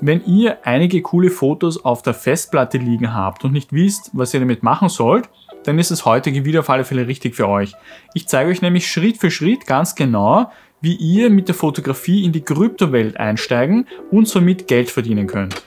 Wenn ihr einige coole Fotos auf der Festplatte liegen habt und nicht wisst, was ihr damit machen sollt, dann ist das heutige Video auf alle Fälle richtig für euch. Ich zeige euch nämlich Schritt für Schritt ganz genau, wie ihr mit der Fotografie in die Kryptowelt einsteigen und somit Geld verdienen könnt.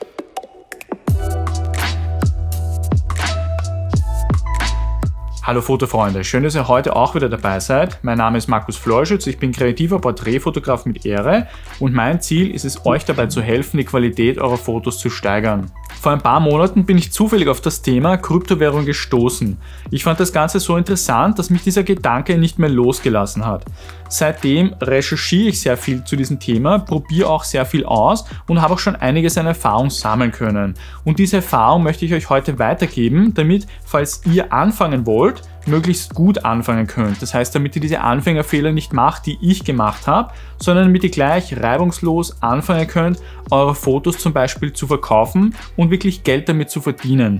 Hallo Fotofreunde, schön, dass ihr heute auch wieder dabei seid. Mein Name ist Markus Florschütz, ich bin kreativer Porträtfotograf mit Ehre und mein Ziel ist es, euch dabei zu helfen, die Qualität eurer Fotos zu steigern. Vor ein paar Monaten bin ich zufällig auf das Thema Kryptowährung gestoßen. Ich fand das Ganze so interessant, dass mich dieser Gedanke nicht mehr losgelassen hat. Seitdem recherchiere ich sehr viel zu diesem Thema, probiere auch sehr viel aus und habe auch schon einiges an Erfahrung sammeln können. Und diese Erfahrung möchte ich euch heute weitergeben, damit, falls ihr anfangen wollt, möglichst gut anfangen könnt. Das heißt, damit ihr diese Anfängerfehler nicht macht, die ich gemacht habe, sondern damit ihr gleich reibungslos anfangen könnt, eure Fotos zum Beispiel zu verkaufen und wirklich Geld damit zu verdienen.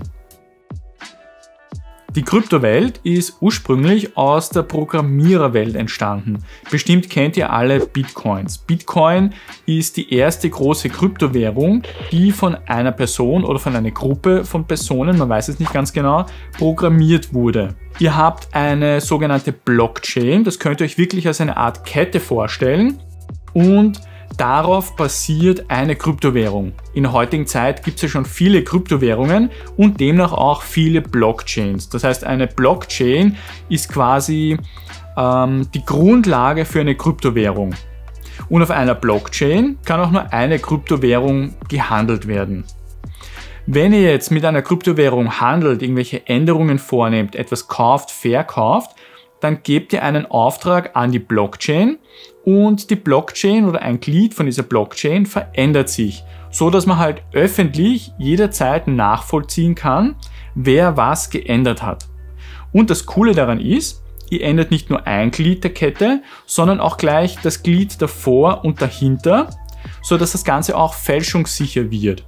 Die Kryptowelt ist ursprünglich aus der Programmiererwelt entstanden. Bestimmt kennt ihr alle Bitcoins. Bitcoin ist die erste große Kryptowährung, die von einer Person oder von einer Gruppe von Personen, man weiß es nicht ganz genau, programmiert wurde. Ihr habt eine sogenannte Blockchain, das könnt ihr euch wirklich als eine Art Kette vorstellen und darauf basiert eine Kryptowährung. In der heutigen Zeit gibt es ja schon viele Kryptowährungen und demnach auch viele Blockchains. Das heißt, eine Blockchain ist quasi die Grundlage für eine Kryptowährung. Und auf einer Blockchain kann auch nur eine Kryptowährung gehandelt werden. Wenn ihr jetzt mit einer Kryptowährung handelt, irgendwelche Änderungen vornehmt, etwas kauft, verkauft, dann gebt ihr einen Auftrag an die Blockchain und die Blockchain oder ein Glied von dieser Blockchain verändert sich, so dass man halt öffentlich jederzeit nachvollziehen kann, wer was geändert hat. Und das Coole daran ist, ihr ändert nicht nur ein Glied der Kette, sondern auch gleich das Glied davor und dahinter, so dass das Ganze auch fälschungssicher wird.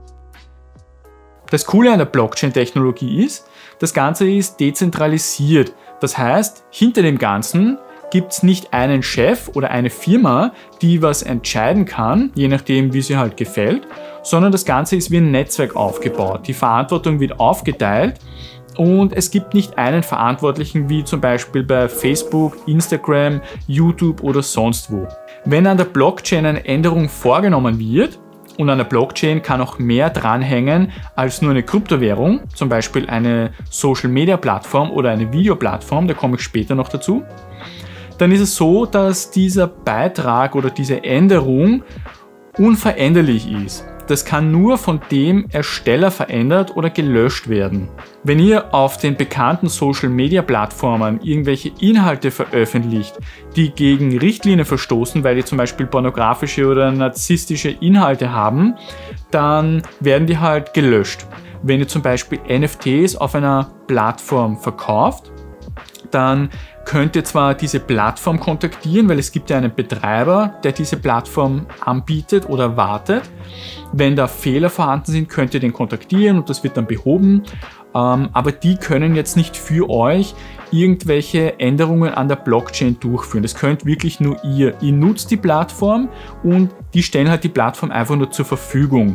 Das Coole an der Blockchain-Technologie ist, das Ganze ist dezentralisiert. Das heißt, hinter dem Ganzen gibt es nicht einen Chef oder eine Firma, die was entscheiden kann, je nachdem wie sie halt gefällt, sondern das Ganze ist wie ein Netzwerk aufgebaut. Die Verantwortung wird aufgeteilt und es gibt nicht einen Verantwortlichen wie zum Beispiel bei Facebook, Instagram, YouTube oder sonst wo. Wenn an der Blockchain eine Änderung vorgenommen wird, und an der Blockchain kann auch mehr dranhängen als nur eine Kryptowährung, zum Beispiel eine Social-Media-Plattform oder eine Videoplattform, da komme ich später noch dazu. Dann ist es so, dass dieser Beitrag oder diese Änderung unveränderlich ist. Das kann nur von dem Ersteller verändert oder gelöscht werden. Wenn ihr auf den bekannten Social-Media-Plattformen irgendwelche Inhalte veröffentlicht, die gegen Richtlinien verstoßen, weil die zum Beispiel pornografische oder narzisstische Inhalte haben, dann werden die halt gelöscht. Wenn ihr zum Beispiel NFTs auf einer Plattform verkauft, dann könnt ihr zwar diese Plattform kontaktieren, weil es gibt ja einen Betreiber, der diese Plattform anbietet oder wartet. Wenn da Fehler vorhanden sind, könnt ihr den kontaktieren und das wird dann behoben. Aber die können jetzt nicht für euch irgendwelche Änderungen an der Blockchain durchführen. Das könnt wirklich nur ihr. Ihr nutzt die Plattform und die stellen halt die Plattform einfach nur zur Verfügung.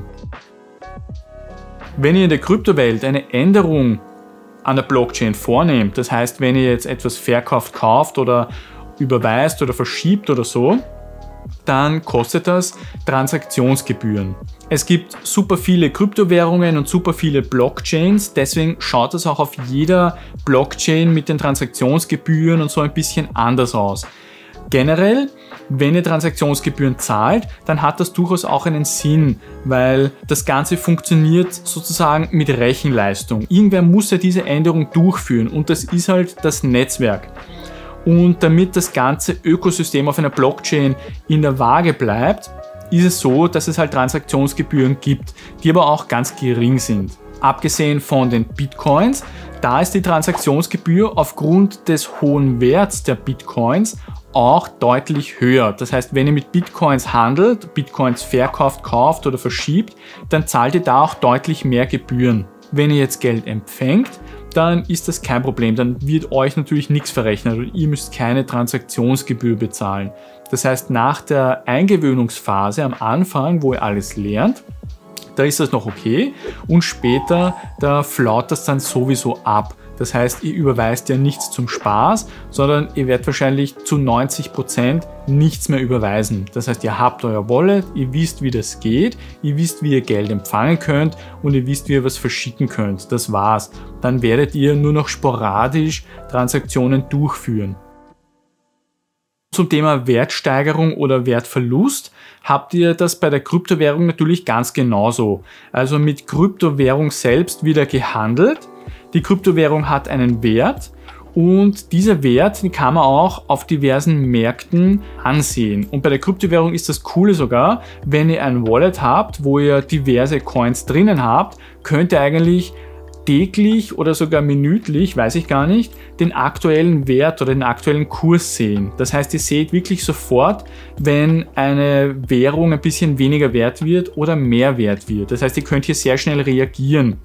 Wenn ihr in der Kryptowelt eine Änderung an der Blockchain vornehmt, das heißt, wenn ihr jetzt etwas verkauft, kauft oder überweist oder verschiebt oder so, dann kostet das Transaktionsgebühren. Es gibt super viele Kryptowährungen und super viele Blockchains, deswegen schaut es auch auf jeder Blockchain mit den Transaktionsgebühren und so ein bisschen anders aus. Generell, wenn ihr Transaktionsgebühren zahlt, dann hat das durchaus auch einen Sinn, weil das Ganze funktioniert sozusagen mit Rechenleistung. Irgendwer muss ja diese Änderung durchführen und das ist halt das Netzwerk. Und damit das ganze Ökosystem auf einer Blockchain in der Waage bleibt, ist es so, dass es halt Transaktionsgebühren gibt, die aber auch ganz gering sind. Abgesehen von den Bitcoins, da ist die Transaktionsgebühr aufgrund des hohen Werts der Bitcoins auch deutlich höher. Das heißt, wenn ihr mit Bitcoins handelt, Bitcoins verkauft, kauft oder verschiebt, dann zahlt ihr da auch deutlich mehr Gebühren. Wenn ihr jetzt Geld empfängt, dann ist das kein Problem. Dann wird euch natürlich nichts verrechnet und ihr müsst keine Transaktionsgebühr bezahlen. Das heißt, nach der Eingewöhnungsphase am Anfang, wo ihr alles lernt, da ist das noch okay und später, da flaut das dann sowieso ab. Das heißt, ihr überweist ja nichts zum Spaß, sondern ihr werdet wahrscheinlich zu 90% nichts mehr überweisen. Das heißt, ihr habt euer Wallet, ihr wisst, wie das geht, ihr wisst, wie ihr Geld empfangen könnt und ihr wisst, wie ihr was verschicken könnt. Das war's. Dann werdet ihr nur noch sporadisch Transaktionen durchführen. Zum Thema Wertsteigerung oder Wertverlust habt ihr das bei der Kryptowährung natürlich ganz genauso. Also mit Kryptowährung selbst wieder gehandelt. Die Kryptowährung hat einen Wert und dieser Wert, den kann man auch auf diversen Märkten ansehen. Und bei der Kryptowährung ist das Coole sogar, wenn ihr ein Wallet habt, wo ihr diverse Coins drinnen habt, könnt ihr eigentlich täglich oder sogar minütlich, weiß ich gar nicht, den aktuellen Wert oder den aktuellen Kurs sehen. Das heißt, ihr seht wirklich sofort, wenn eine Währung ein bisschen weniger wert wird oder mehr wert wird. Das heißt, ihr könnt hier sehr schnell reagieren.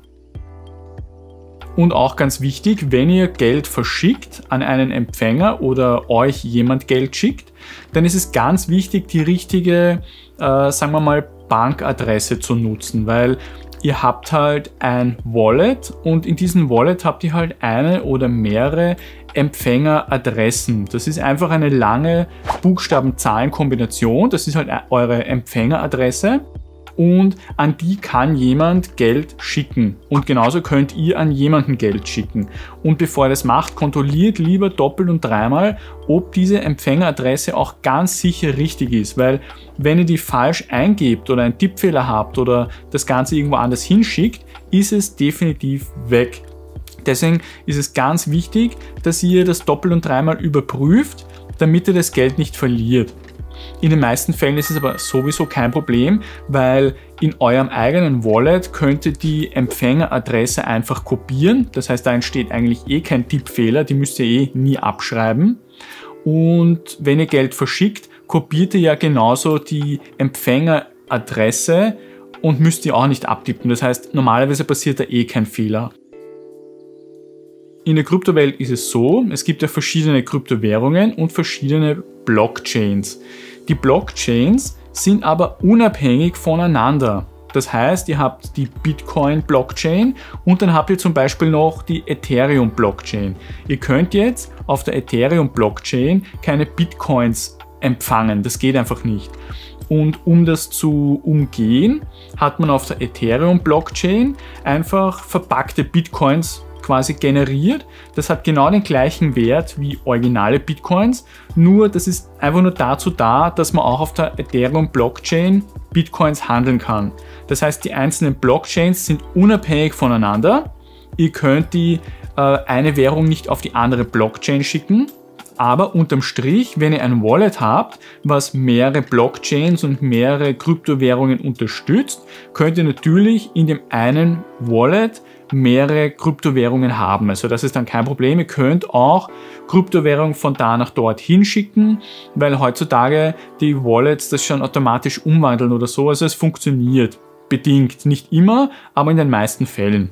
Und auch ganz wichtig, wenn ihr Geld verschickt an einen Empfänger oder euch jemand Geld schickt, dann ist es ganz wichtig, die richtige, sagen wir mal, Bankadresse zu nutzen, weil ihr habt halt ein Wallet und in diesem Wallet habt ihr halt eine oder mehrere Empfängeradressen. Das ist einfach eine lange Buchstaben-Zahlen-Kombination. Das ist halt eure Empfängeradresse. Und an die kann jemand Geld schicken. Und genauso könnt ihr an jemanden Geld schicken. Und bevor ihr das macht, kontrolliert lieber doppelt und dreimal, ob diese Empfängeradresse auch ganz sicher richtig ist. Weil wenn ihr die falsch eingebt oder einen Tippfehler habt oder das Ganze irgendwo anders hinschickt, ist es definitiv weg. Deswegen ist es ganz wichtig, dass ihr das doppelt und dreimal überprüft, damit ihr das Geld nicht verliert. In den meisten Fällen ist es aber sowieso kein Problem, weil in eurem eigenen Wallet könnt ihr die Empfängeradresse einfach kopieren. Das heißt, da entsteht eigentlich eh kein Tippfehler, die müsst ihr eh nie abschreiben. Und wenn ihr Geld verschickt, kopiert ihr ja genauso die Empfängeradresse und müsst ihr auch nicht abtippen. Das heißt, normalerweise passiert da eh kein Fehler. In der Kryptowelt ist es so, es gibt ja verschiedene Kryptowährungen und verschiedene Blockchains. Die Blockchains sind aber unabhängig voneinander. Das heißt, ihr habt die Bitcoin-Blockchain und dann habt ihr zum Beispiel noch die Ethereum-Blockchain. Ihr könnt jetzt auf der Ethereum-Blockchain keine Bitcoins empfangen. Das geht einfach nicht. Und um das zu umgehen, hat man auf der Ethereum-Blockchain einfach verpackte Bitcoins quasi generiert. Das hat genau den gleichen Wert wie originale Bitcoins, nur das ist einfach nur dazu da, dass man auch auf der Ethereum-Blockchain Bitcoins handeln kann. Das heißt, die einzelnen Blockchains sind unabhängig voneinander. Ihr könnt die eine Währung nicht auf die andere Blockchain schicken, aber unterm Strich, wenn ihr ein Wallet habt, was mehrere Blockchains und mehrere Kryptowährungen unterstützt, könnt ihr natürlich in dem einen Wallet mehrere Kryptowährungen haben. Also das ist dann kein Problem. Ihr könnt auch Kryptowährungen von da nach dort hinschicken, weil heutzutage die Wallets das schon automatisch umwandeln oder so. Also es funktioniert bedingt. Nicht immer, aber in den meisten Fällen.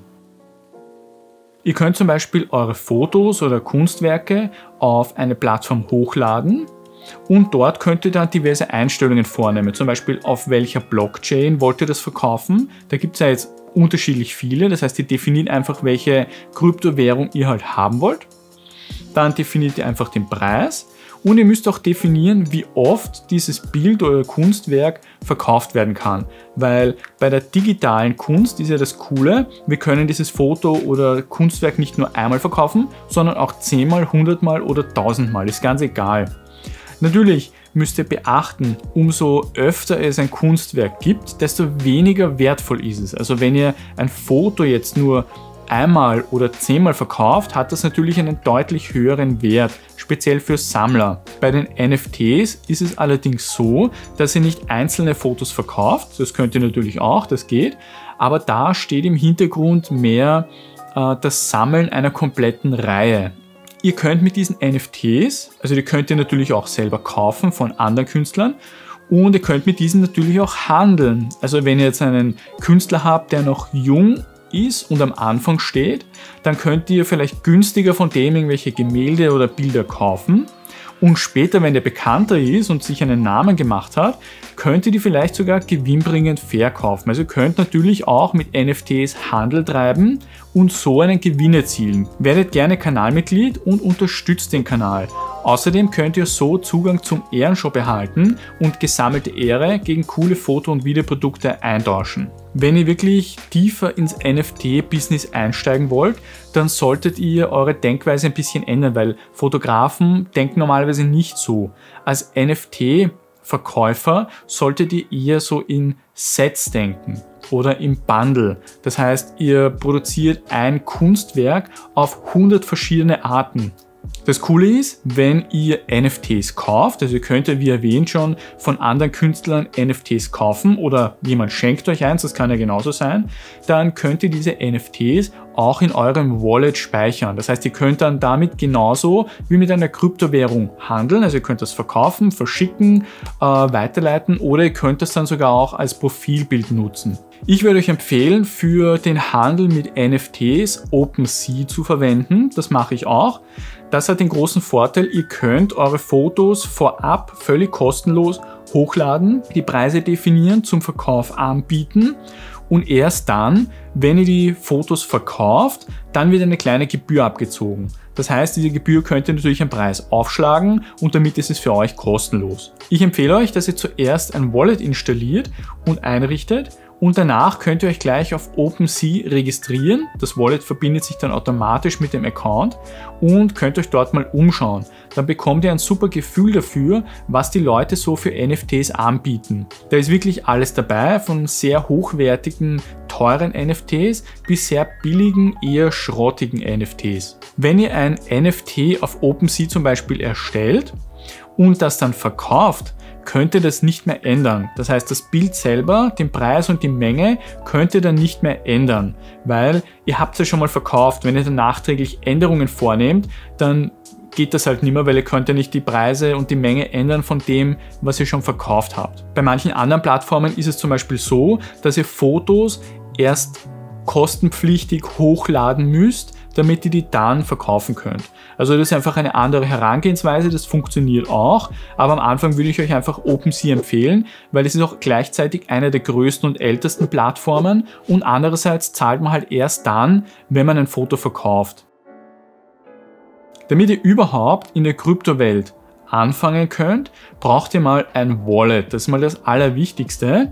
Ihr könnt zum Beispiel eure Fotos oder Kunstwerke auf eine Plattform hochladen und dort könnt ihr dann diverse Einstellungen vornehmen. Zum Beispiel auf welcher Blockchain wollt ihr das verkaufen. Da gibt es ja jetzt unterschiedlich viele. Das heißt, ihr definiert einfach, welche Kryptowährung ihr halt haben wollt. Dann definiert ihr einfach den Preis und ihr müsst auch definieren, wie oft dieses Bild oder Kunstwerk verkauft werden kann. Weil bei der digitalen Kunst ist ja das Coole, wir können dieses Foto oder Kunstwerk nicht nur einmal verkaufen, sondern auch 10-mal, 100-mal oder 1000-mal. Ist ganz egal. Natürlich müsst ihr beachten, umso öfter es ein Kunstwerk gibt, desto weniger wertvoll ist es. Also wenn ihr ein Foto jetzt nur einmal oder 10-mal verkauft, hat das natürlich einen deutlich höheren Wert, speziell für Sammler. Bei den NFTs ist es allerdings so, dass ihr nicht einzelne Fotos verkauft, das könnt ihr natürlich auch, das geht, aber da steht im Hintergrund mehr das Sammeln einer kompletten Reihe. Ihr könnt mit diesen NFTs, also die könnt ihr natürlich auch selber kaufen von anderen Künstlern und ihr könnt mit diesen natürlich auch handeln. Also wenn ihr jetzt einen Künstler habt, der noch jung ist und am Anfang steht, dann könnt ihr vielleicht günstiger von dem irgendwelche Gemälde oder Bilder kaufen Und später, wenn der bekannter ist und sich einen Namen gemacht hat, könnt ihr die vielleicht sogar gewinnbringend verkaufen. Also ihr könnt natürlich auch mit NFTs Handel treiben und so einen Gewinn erzielen. Werdet gerne Kanalmitglied und unterstützt den Kanal. Außerdem könnt ihr so Zugang zum Ehrenshop erhalten und gesammelte Ehre gegen coole Foto- und Videoprodukte eintauschen. Wenn ihr wirklich tiefer ins NFT-Business einsteigen wollt, dann solltet ihr eure Denkweise ein bisschen ändern, weil Fotografen denken normalerweise nicht so. Als NFT-Verkäufer solltet ihr eher so in Sets denken oder im Bundle. Das heißt, ihr produziert ein Kunstwerk auf 100 verschiedene Arten. Das Coole ist, wenn ihr NFTs kauft, also ihr könnt ja wie erwähnt schon von anderen Künstlern NFTs kaufen oder jemand schenkt euch eins, das kann ja genauso sein, dann könnt ihr diese NFTs auch in eurem Wallet speichern. Das heißt, ihr könnt dann damit genauso wie mit einer Kryptowährung handeln, also ihr könnt das verkaufen, verschicken, weiterleiten oder ihr könnt das dann sogar auch als Profilbild nutzen. Ich würde euch empfehlen, für den Handel mit NFTs OpenSea zu verwenden. Das mache ich auch. Das hat den großen Vorteil, ihr könnt eure Fotos vorab völlig kostenlos hochladen, die Preise definieren, zum Verkauf anbieten und erst dann, wenn ihr die Fotos verkauft, dann wird eine kleine Gebühr abgezogen. Das heißt, diese Gebühr könnt ihr natürlich am Preis aufschlagen und damit ist es für euch kostenlos. Ich empfehle euch, dass ihr zuerst ein Wallet installiert und einrichtet und danach könnt ihr euch gleich auf OpenSea registrieren. Das Wallet verbindet sich dann automatisch mit dem Account und könnt euch dort mal umschauen. Dann bekommt ihr ein super Gefühl dafür, was die Leute so für NFTs anbieten. Da ist wirklich alles dabei, von sehr hochwertigen, teuren NFTs bis sehr billigen, eher schrottigen NFTs. Wenn ihr ein NFT auf OpenSea zum Beispiel erstellt und das dann verkauft, könnt ihr das nicht mehr ändern. Das heißt, das Bild selber, den Preis und die Menge könnt ihr dann nicht mehr ändern, weil ihr habt es ja schon mal verkauft. Wenn ihr dann nachträglich Änderungen vornehmt, dann geht das halt nicht mehr, weil ihr könnt ja nicht die Preise und die Menge ändern von dem, was ihr schon verkauft habt. Bei manchen anderen Plattformen ist es zum Beispiel so, dass ihr Fotos erst kostenpflichtig hochladen müsst, damit ihr die dann verkaufen könnt. Also das ist einfach eine andere Herangehensweise, das funktioniert auch, aber am Anfang würde ich euch einfach OpenSea empfehlen, weil es ist auch gleichzeitig eine der größten und ältesten Plattformen und andererseits zahlt man halt erst dann, wenn man ein Foto verkauft. Damit ihr überhaupt in der Kryptowelt anfangen könnt, braucht ihr mal ein Wallet. Das ist mal das Allerwichtigste.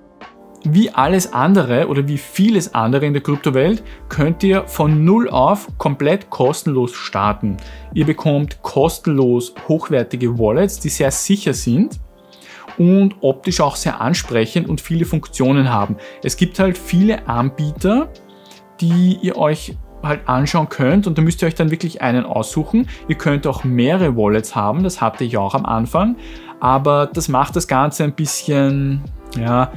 Wie alles andere oder wie vieles andere in der Kryptowelt könnt ihr von null auf komplett kostenlos starten. Ihr bekommt kostenlos hochwertige Wallets, die sehr sicher sind und optisch auch sehr ansprechend und viele Funktionen haben. Es gibt halt viele Anbieter, die ihr euch halt anschauen könnt und da müsst ihr euch dann wirklich einen aussuchen. Ihr könnt auch mehrere Wallets haben, das hatte ich auch am Anfang, aber das macht das Ganze ein bisschen, ja,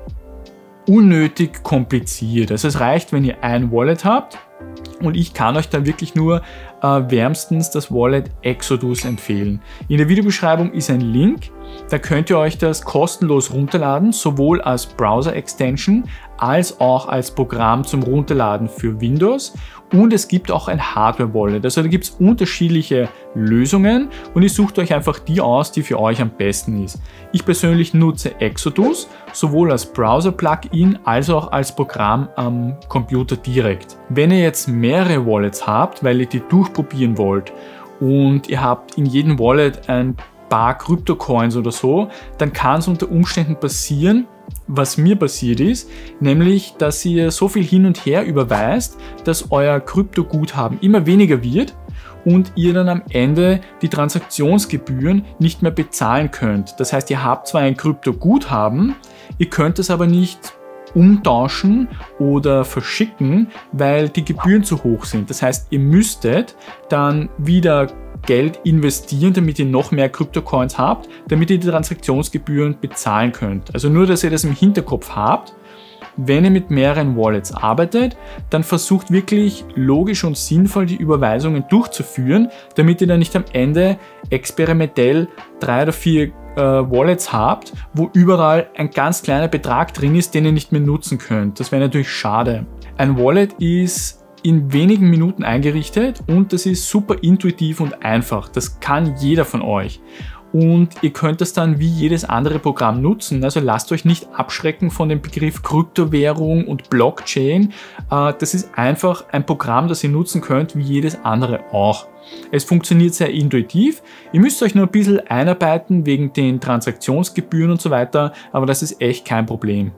unnötig kompliziert. Also es reicht, wenn ihr ein Wallet habt und ich kann euch dann wirklich nur wärmstens das Wallet Exodus empfehlen. In der Videobeschreibung ist ein Link, da könnt ihr euch das kostenlos runterladen, sowohl als Browser-Extension als auch als Programm zum Runterladen für Windows und es gibt auch ein Hardware-Wallet. Also da gibt es unterschiedliche Lösungen und ihr sucht euch einfach die aus, die für euch am besten ist. Ich persönlich nutze Exodus, sowohl als Browser-Plugin als auch als Programm am Computer direkt. Wenn ihr jetzt mehrere Wallets habt, weil ihr die durchprobieren wollt und ihr habt in jedem Wallet ein paar Kryptocoins oder so, dann kann es unter Umständen passieren, was mir passiert ist, nämlich, dass ihr so viel hin und her überweist, dass euer Kryptoguthaben immer weniger wird und ihr dann am Ende die Transaktionsgebühren nicht mehr bezahlen könnt. Das heißt, ihr habt zwar ein Kryptoguthaben, ihr könnt es aber nicht umtauschen oder verschicken, weil die Gebühren zu hoch sind. Das heißt, ihr müsstet dann wieder Geld investieren, damit ihr noch mehr Kryptocoins habt, damit ihr die Transaktionsgebühren bezahlen könnt. Also nur, dass ihr das im Hinterkopf habt. Wenn ihr mit mehreren Wallets arbeitet, dann versucht wirklich logisch und sinnvoll die Überweisungen durchzuführen, damit ihr dann nicht am Ende experimentell 3 oder 4 Wallets habt, wo überall ein ganz kleiner Betrag drin ist, den ihr nicht mehr nutzen könnt. Das wäre natürlich schade. Ein Wallet ist in wenigen Minuten eingerichtet und das ist super intuitiv und einfach. Das kann jeder von euch. Und ihr könnt das dann wie jedes andere Programm nutzen. Also lasst euch nicht abschrecken von dem Begriff Kryptowährung und Blockchain. Das ist einfach ein Programm, das ihr nutzen könnt, wie jedes andere auch. Es funktioniert sehr intuitiv. Ihr müsst euch nur ein bisschen einarbeiten wegen den Transaktionsgebühren und so weiter, aber das ist echt kein Problem.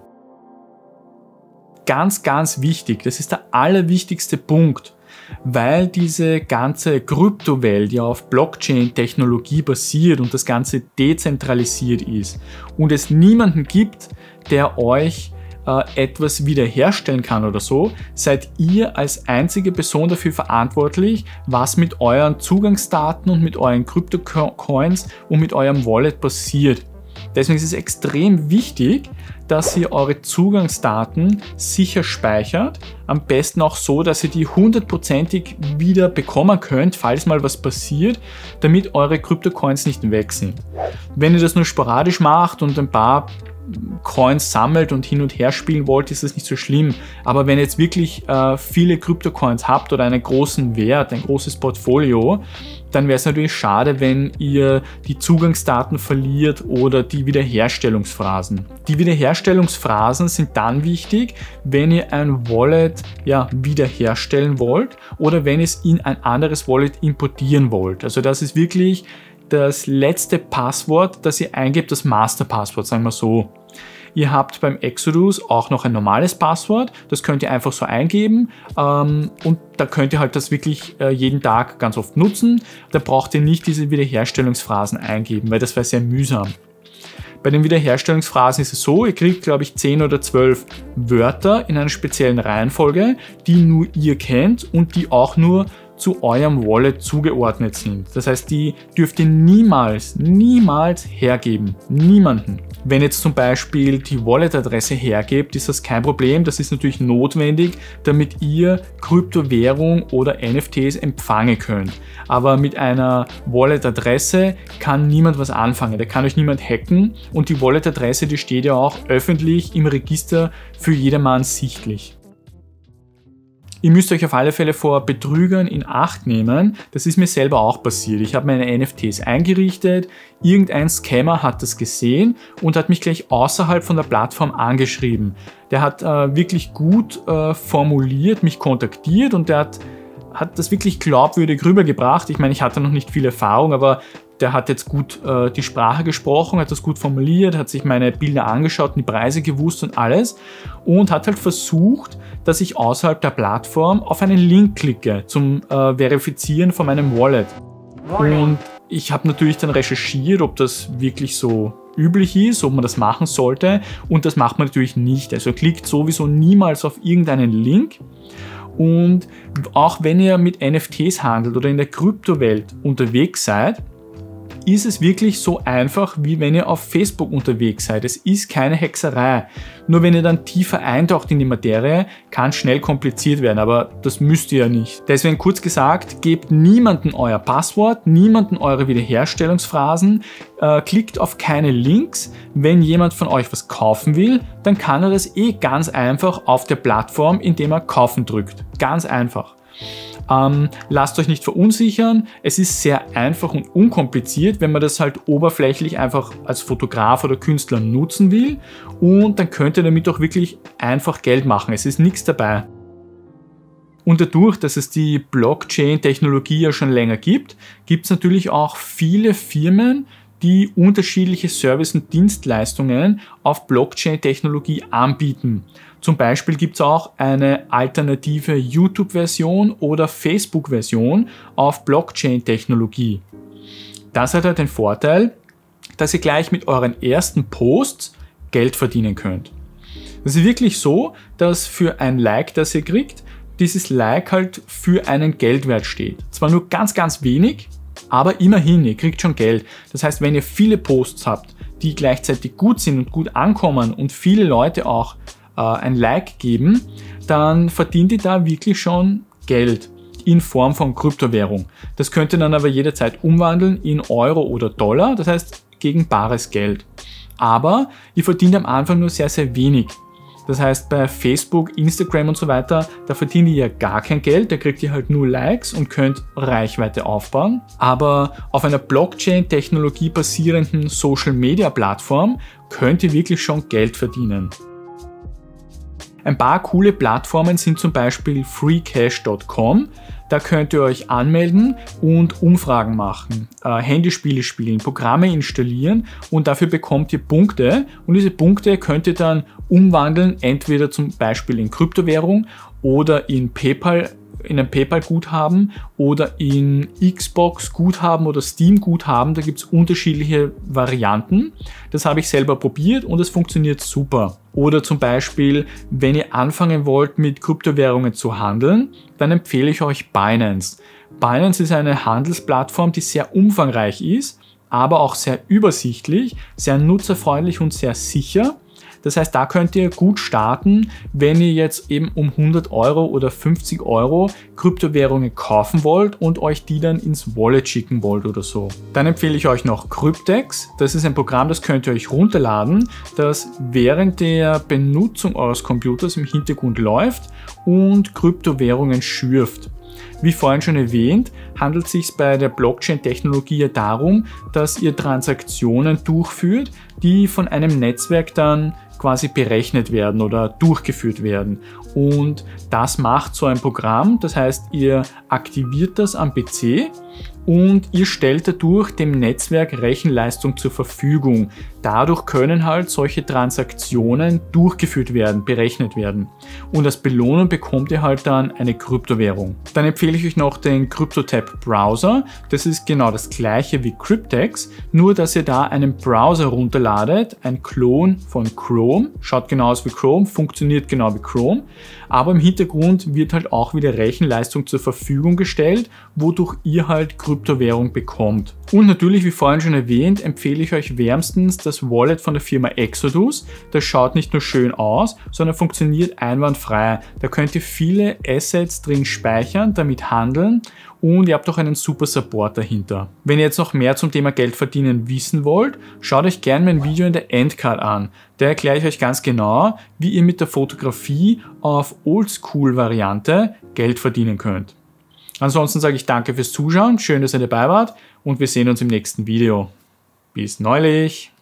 Ganz, ganz wichtig, das ist der allerwichtigste Punkt, weil diese ganze Kryptowelt ja auf Blockchain-Technologie basiert und das Ganze dezentralisiert ist und es niemanden gibt, der euch etwas wiederherstellen kann oder so, seid ihr als einzige Person dafür verantwortlich, was mit euren Zugangsdaten und mit euren Kryptocoins und mit eurem Wallet passiert. Deswegen ist es extrem wichtig, dass ihr eure Zugangsdaten sicher speichert. Am besten auch so, dass ihr die 100%ig wieder bekommen könnt, falls mal was passiert, damit eure Kryptocoins nicht weg sind. Wenn ihr das nur sporadisch macht und ein paar Coins sammelt und hin und her spielen wollt, ist das nicht so schlimm. Aber wenn ihr jetzt wirklich viele Kryptocoins habt oder einen großen Wert, ein großes Portfolio, dann wäre es natürlich schade, wenn ihr die Zugangsdaten verliert oder die Wiederherstellungsphrasen. Die Wiederherstellungsphrasen sind dann wichtig, wenn ihr ein Wallet wiederherstellen wollt oder wenn ihr es in ein anderes Wallet importieren wollt. Also das ist wirklich das letzte Passwort, das ihr eingebt, das Masterpasswort, sagen wir so. Ihr habt beim Exodus auch noch ein normales Passwort, das könnt ihr einfach so eingeben und da könnt ihr halt das wirklich jeden Tag ganz oft nutzen. Da braucht ihr nicht diese Wiederherstellungsphrasen eingeben, weil das wäre sehr mühsam. Bei den Wiederherstellungsphrasen ist es so, ihr kriegt, glaube ich, 10 oder 12 Wörter in einer speziellen Reihenfolge, die nur ihr kennt und die auch nur zu eurem Wallet zugeordnet sind. Das heißt, die dürft ihr niemals hergeben. Niemanden. Wenn jetzt zum Beispiel die Wallet-Adresse hergebt, ist das kein Problem. Das ist natürlich notwendig, damit ihr Kryptowährung oder NFTs empfangen könnt. Aber mit einer Wallet-Adresse kann niemand was anfangen. Da kann euch niemand hacken und die Wallet-Adresse, die steht ja auch öffentlich im Register für jedermann sichtlich. Ihr müsst euch auf alle Fälle vor Betrügern in Acht nehmen. Das ist mir selber auch passiert. Ich habe meine NFTs eingerichtet, irgendein Scammer hat das gesehen und hat mich gleich außerhalb von der Plattform angeschrieben. Der hat wirklich gut formuliert, mich kontaktiert und der hat das wirklich glaubwürdig rübergebracht. Ich meine, ich hatte noch nicht viel Erfahrung, aber der hat jetzt gut die Sprache gesprochen, hat das gut formuliert, hat sich meine Bilder angeschaut, die Preise gewusst und alles und hat halt versucht, dass ich außerhalb der Plattform auf einen Link klicke zum Verifizieren von meinem Wallet. Und ich habe natürlich dann recherchiert, ob das wirklich so üblich ist, ob man das machen sollte und das macht man natürlich nicht. Also klickt sowieso niemals auf irgendeinen Link. Und auch wenn ihr mit NFTs handelt oder in der Kryptowelt unterwegs seid, ist es wirklich so einfach, wie wenn ihr auf Facebook unterwegs seid. Es ist keine Hexerei. Nur wenn ihr dann tiefer eintaucht in die Materie, kann es schnell kompliziert werden, aber das müsst ihr ja nicht. Deswegen kurz gesagt, gebt niemanden euer Passwort, niemanden eure Wiederherstellungsphrasen, klickt auf keine Links. Wenn jemand von euch was kaufen will, dann kann er das ganz einfach auf der Plattform, indem er kaufen drückt. Ganz einfach. Lasst euch nicht verunsichern, es ist sehr einfach und unkompliziert, wenn man das halt oberflächlich einfach als Fotograf oder Künstler nutzen will und dann könnt ihr damit auch wirklich einfach Geld machen, es ist nichts dabei. Und dadurch, dass es die Blockchain-Technologie ja schon länger gibt, gibt es natürlich auch viele Firmen, die unterschiedliche Services und Dienstleistungen auf Blockchain-Technologie anbieten. Zum Beispiel gibt es auch eine alternative YouTube-Version oder Facebook-Version auf Blockchain-Technologie. Das hat halt den Vorteil, dass ihr gleich mit euren ersten Posts Geld verdienen könnt. Es ist wirklich so, dass für ein Like, das ihr kriegt, dieses Like halt für einen Geldwert steht. Zwar nur ganz, ganz wenig, aber immerhin, ihr kriegt schon Geld. Das heißt, wenn ihr viele Posts habt, die gleichzeitig gut sind und gut ankommen und viele Leute auch ein Like geben, dann verdient ihr da wirklich schon Geld in Form von Kryptowährung. Das könnt ihr dann aber jederzeit umwandeln in Euro oder Dollar, das heißt gegen bares Geld. Aber ihr verdient am Anfang nur sehr, sehr wenig. Das heißt, bei Facebook, Instagram und so weiter, da verdient ihr ja gar kein Geld, da kriegt ihr halt nur Likes und könnt Reichweite aufbauen. Aber auf einer Blockchain-Technologie basierenden Social-Media-Plattform könnt ihr wirklich schon Geld verdienen. Ein paar coole Plattformen sind zum Beispiel freecash.com. Da könnt ihr euch anmelden und Umfragen machen, Handyspiele spielen, Programme installieren und dafür bekommt ihr Punkte und diese Punkte könnt ihr dann umwandeln, entweder zum Beispiel in Kryptowährung oder in ein PayPal-Guthaben oder in Xbox-Guthaben oder Steam-Guthaben. Da gibt es unterschiedliche Varianten. Das habe ich selber probiert und es funktioniert super. Oder zum Beispiel, wenn ihr anfangen wollt, mit Kryptowährungen zu handeln, dann empfehle ich euch Binance. Binance ist eine Handelsplattform, die sehr umfangreich ist, aber auch sehr übersichtlich, sehr nutzerfreundlich und sehr sicher. Das heißt, da könnt ihr gut starten, wenn ihr jetzt eben um 100 Euro oder 50 Euro Kryptowährungen kaufen wollt und euch die dann ins Wallet schicken wollt oder so. Dann empfehle ich euch noch Cryptex. Das ist ein Programm, das könnt ihr euch runterladen, das während der Benutzung eures Computers im Hintergrund läuft und Kryptowährungen schürft. Wie vorhin schon erwähnt, handelt es sich bei der Blockchain-Technologie ja darum, dass ihr Transaktionen durchführt, die von einem Netzwerk dann quasi berechnet werden oder durchgeführt werden. Und das macht so ein Programm, das heißt, ihr aktiviert das am PC und ihr stellt dadurch dem Netzwerk Rechenleistung zur Verfügung. Dadurch können halt solche Transaktionen durchgeführt werden, berechnet werden. Und als Belohnung bekommt ihr halt dann eine Kryptowährung. Dann empfehle ich euch noch den CryptoTab Browser. Das ist genau das gleiche wie Cryptex, nur dass ihr da einen Browser runterladet, ein Klon von Chrome. Schaut genau aus wie Chrome, funktioniert genau wie Chrome. Aber im Hintergrund wird halt auch wieder Rechenleistung zur Verfügung gestellt, wodurch ihr halt Kryptowährung bekommt. Und natürlich, wie vorhin schon erwähnt, empfehle ich euch wärmstens das Wallet von der Firma Exodus. Das schaut nicht nur schön aus, sondern funktioniert einwandfrei. Da könnt ihr viele Assets drin speichern, damit handeln und ihr habt auch einen super Support dahinter. Wenn ihr jetzt noch mehr zum Thema Geld verdienen wissen wollt, schaut euch gerne mein Video in der Endcard an. Da erkläre ich euch ganz genau, wie ihr mit der Fotografie auf Oldschool-Variante Geld verdienen könnt. Ansonsten sage ich danke fürs Zuschauen, schön, dass ihr dabei wart und wir sehen uns im nächsten Video. Bis neulich!